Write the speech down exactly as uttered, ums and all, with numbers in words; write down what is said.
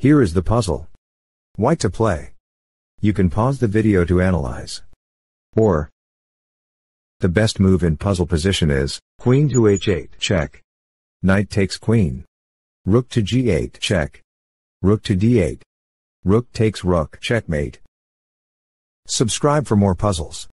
Here is the puzzle. White to play. You can pause the video to analyze. Or, the best move in puzzle position is, queen to h eight, check. Knight takes queen. Rook to g eight, check. Rook to d eight. Rook takes rook, checkmate. Subscribe for more puzzles.